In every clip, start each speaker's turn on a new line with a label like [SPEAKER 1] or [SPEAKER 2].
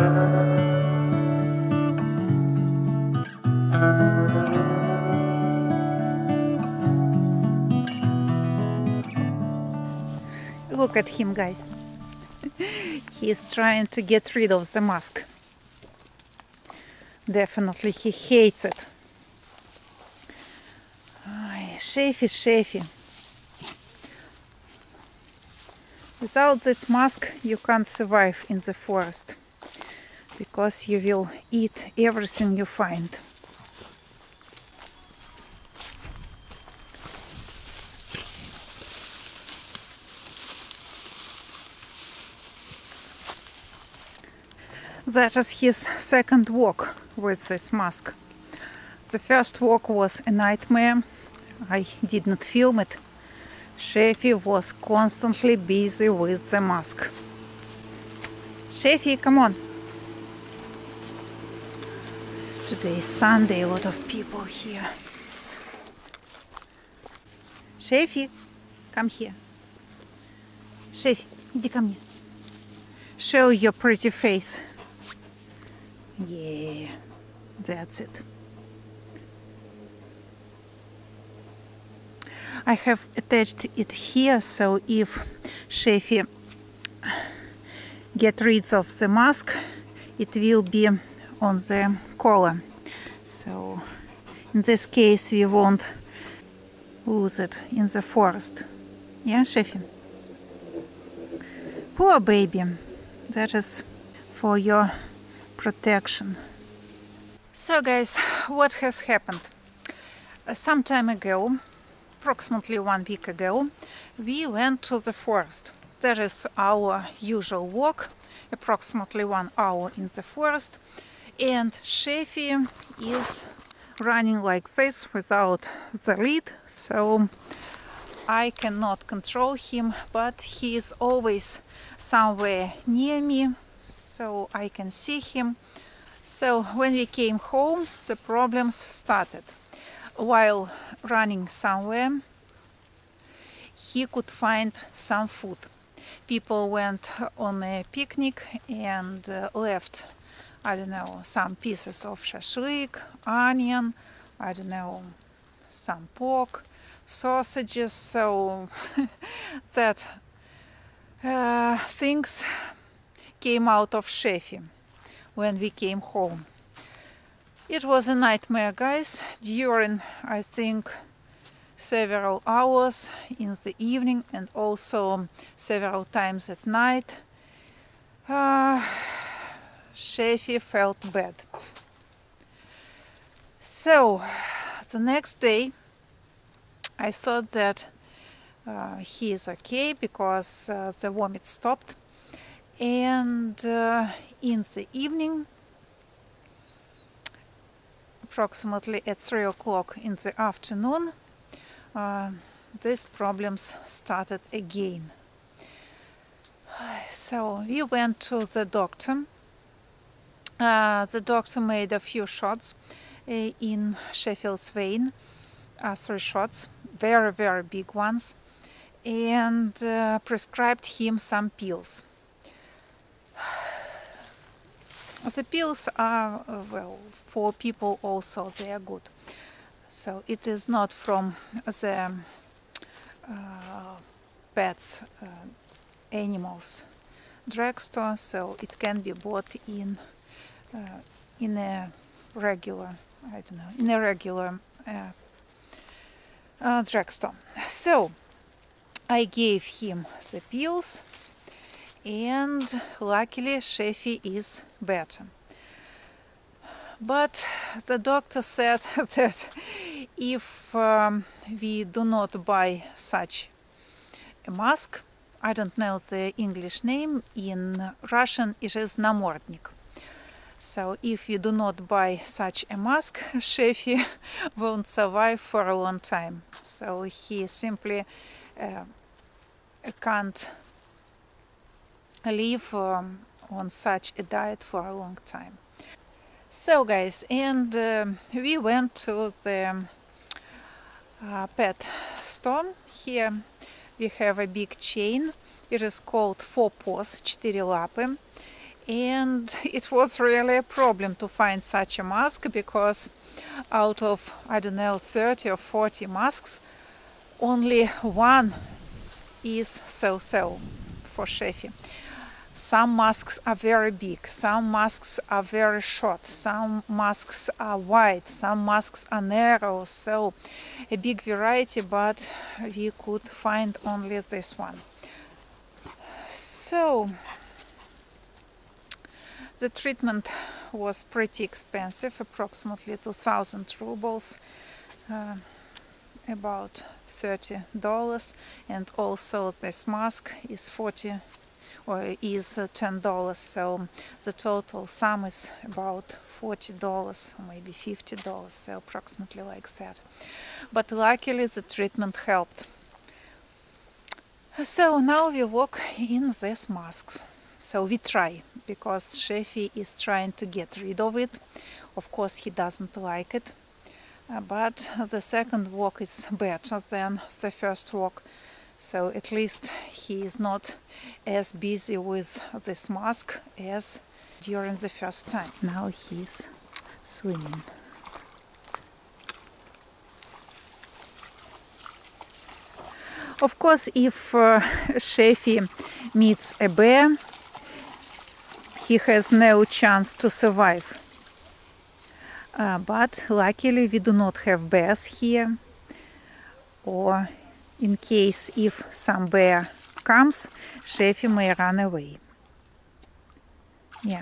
[SPEAKER 1] Look at him, guys. He is trying to get rid of the mask. Definitely he hates it. Sheffy, Sheffy. Without this mask you can't survive in the forest, because you will eat everything you find. That is his second walk with this mask. The first walk was a nightmare. I did not film it. Sheffy was constantly busy with the mask. Sheffy, come on. Today is Sunday, a lot of people here. Sheffy, come here. Sheffy, иди ко мне. Show your pretty face. Yeah, that's it. I have attached it here, so if Sheffy get rid of the mask, it will be on the collar. So in this case we won't lose it in the forest. Yeah, Sheffy? Poor baby. That is for your protection. So guys, what has happened? Some time ago, approximately 1 week ago, we went to the forest. That is our usual walk, approximately 1 hour in the forest, and Sheffy is running like this without the lead, so I cannot control him, but he is always somewhere near me, so I can see him. So when we came home, the problems started. While running somewhere, he could find some food. People went on a picnic and left, I don't know, some pieces of shashlik, onion, I don't know, some pork, sausages, so that things came out of Sheffy when we came home. It was a nightmare, guys. During, I think, several hours in the evening and also several times at night, Sheffy felt bad. So the next day I thought that he is okay because the vomit stopped, and in the evening, approximately at 3 o'clock in the afternoon, these problems started again. So we went to the doctor. The doctor made a few shots in Sheffy's vein, 3 shots, very, very big ones, and prescribed him some pills. The pills are, well, for people also, they are good. So it is not from the pets, animals drugstore, so it can be bought in a regular, I don't know, in a regular drugstore. So I gave him the pills, and luckily Sheffy is better. But the doctor said that if we do not buy such a mask, I don't know the English name, in Russian it is namordnik. So if you do not buy such a mask, Sheffy won't survive for a long time. So he simply can't live on such a diet for a long time. So guys, and we went to the pet store. Here we have a big chain. It is called Four Paws, 4 лапы. and it was really a problem to find such a mask, because out of, I don't know, 30 or 40 masks, only one is so-so for Sheffy. Some masks are very big, some masks are very short, some masks are wide, some masks are narrow, so a big variety, but we could find only this one. So the treatment was pretty expensive, approximately 2,000 rubles, about $30, and also this mask is $10, so the total sum is about $40 or maybe $50, so approximately like that. But luckily the treatment helped. So now we walk in these masks. So we try, because Sheffy is trying to get rid of it. Of course he doesn't like it, but the second walk is better than the first walk. So at least he is not as busy with this mask as during the first time. Now he's swimming. Of course, if Sheffy meets a bear, he has no chance to survive. But luckily we do not have bears here, or in case if some bear comes, Sheffy may run away. Yeah.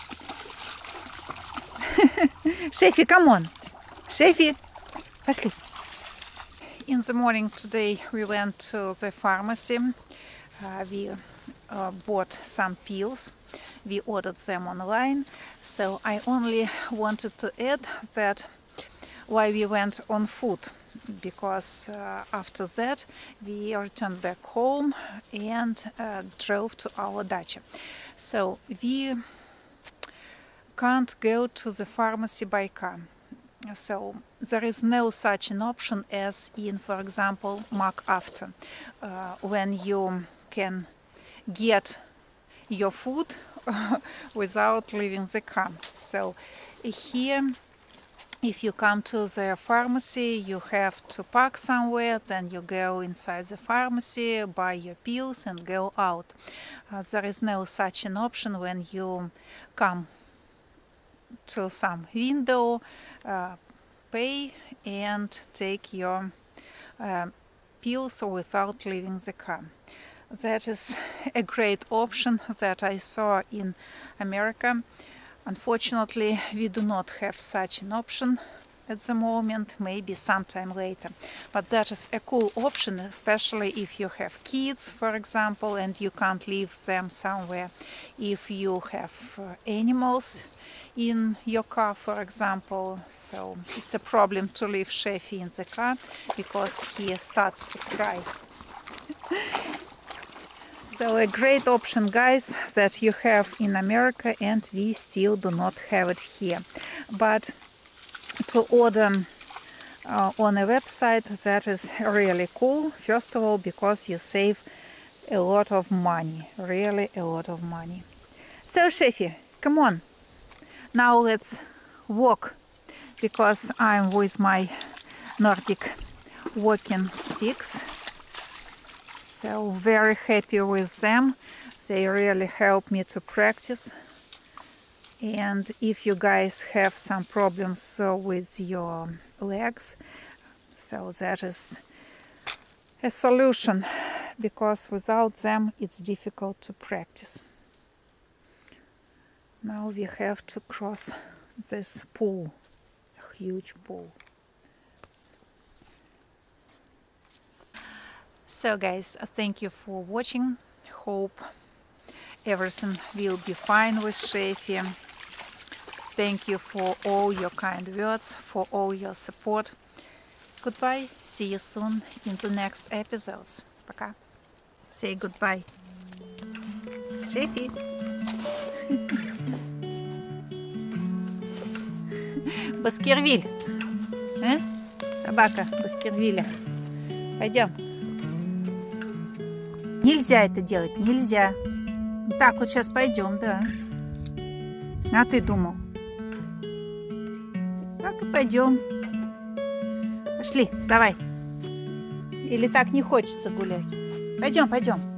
[SPEAKER 1] Sheffy, come on! Sheffy, пошли. In the morning today we went to the pharmacy. We bought some pills. We ordered them online. So I only wanted to add that why we went on foot, because after that we returned back home and drove to our dacha. So we can't go to the pharmacy by car. So there is no such an option as in, for example, MacArthur, when you can get your food without leaving the car. So here, if you come to the pharmacy, you have to park somewhere, then you go inside the pharmacy, buy your pills and go out. There is no such an option when you come to some window, pay and take your pills without leaving the car. That is a great option that I saw in America. Unfortunately, we do not have such an option at the moment, maybe sometime later. But that is a cool option, especially if you have kids, for example, and you can't leave them somewhere. If you have animals in your car, for example, so it's a problem to leave Sheffy in the car because he starts to cry. So a great option, guys, that you have in America, and we still do not have it here. But to order on a website, that is really cool. First of all, because you save a lot of money, really a lot of money. So Sheffy, come on. Now let's walk, because I'm with my Nordic walking sticks. So very happy with them. They really help me to practice. And if you guys have some problems with your legs, so that is a solution, because without them it's difficult to practice. Now we have to cross this pool, a huge pool. So guys, thank you for watching. Hope everything will be fine with Sheffy. Thank you for all your kind words, for all your support. Goodbye. See you soon in the next episodes. Пока. Say goodbye. Sheffy. Баскервиль. Собака Баскервилля. Пойдем. Нельзя это делать, нельзя. Так, вот сейчас пойдем, да. А ты думал? Так и пойдем. Пошли, вставай. Или так не хочется гулять? Пойдем, пойдем.